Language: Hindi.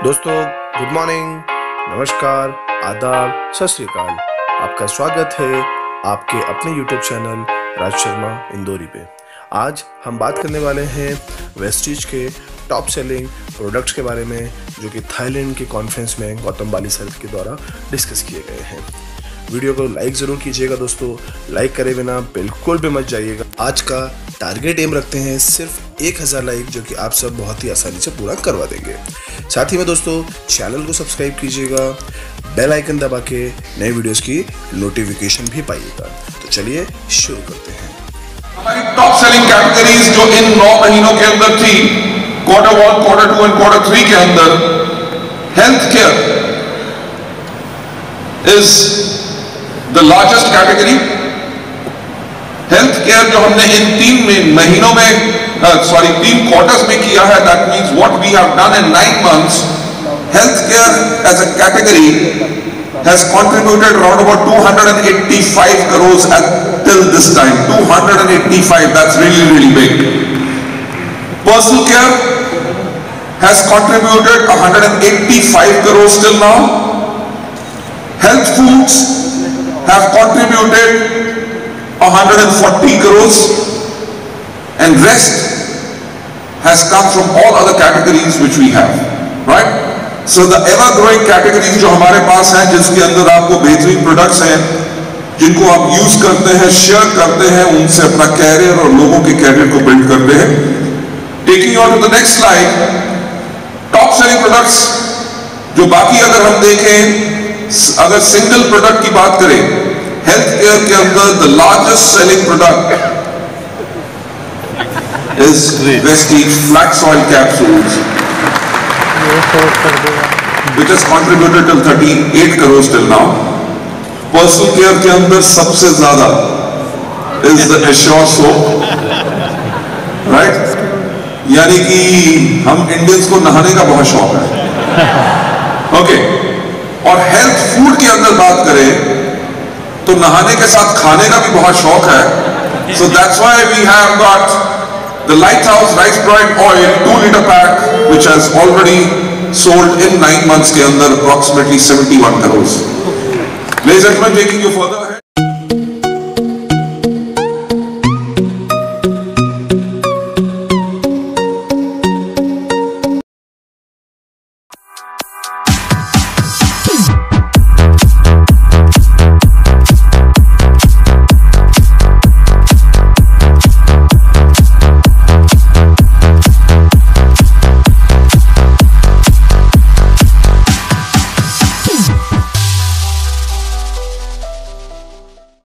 दोस्तों गुड मॉर्निंग, नमस्कार, आदाब, सत श्री अकाल। आपका स्वागत है आपके अपने यूट्यूब चैनल राज शर्मा इंदौरी पे। आज हम बात करने वाले हैं वेस्टीज के टॉप सेलिंग प्रोडक्ट्स के बारे में, जो कि थाईलैंड के कॉन्फ्रेंस में गौतम बाली सर के द्वारा डिस्कस किए गए हैं। वीडियो को लाइक ज़रूर कीजिएगा दोस्तों, लाइक करे बिना बिल्कुल भी मत जाइएगा। आज का टारगेट एम रखते हैं सिर्फ 1000 लाइक, जो कि आप सब बहुत ही आसानी से पूरा करवा देंगे। साथ ही में दोस्तों चैनल को सब्सक्राइब कीजिएगा, बेल आइकन दबा के नए वीडियोस की नोटिफिकेशन भी पाइएगा। तो चलिए शुरू करते हैं। हमारी टॉप सेलिंग कैटेगरीज जो इन 9 महीनों के अंदर थी, क्वार्टर 1, क्वार्टर 2 एंड क्वार्टर 3 के अंदर, health care is the largest category. Health care जो हमने इन 3 महीनों में 3 क्वार्टर्स में किया है, that means what we have done in 9 months, health care as a category has contributed around about 285 crores till this time. 285, that's really big. Personal care has contributed 185 crores till now. Health foods have contributed 140 crores, and rest has come from all other categories which we have, right? So the ever growing categories जो हमारे पास हैं, जिसके अंदर आपको बेहतरीन प्रोडक्ट्स हैं जिनको आप यूज करते हैं, शेयर करते हैं, उनसे अपना कैरियर और लोगों के कैरियर को बिल्ड करते हैं। Taking on to the next slide, top selling products जो बाकी अगर हम देखें, अगर सिंगल प्रोडक्ट की बात करें, हेल्थ केयर के अंदर the largest selling product is Vestige flax oil capsules, which has contributed till 38 crores till now. Personal care के अंदर सबसे ज्यादा is the Assure soap, right? यानी कि हम इंडियंस को नहाने का बहुत शौक है, ओके। और हेल्थ फूड के अंदर बात करें तो नहाने के साथ खाने का भी बहुत शौक है। So that's why we have got the Lighthouse Rice Bran Oil 2-liter pack, which has already sold in 9 months के अंदर approximately 71 crores. Ladies and gentlemen, taking you further.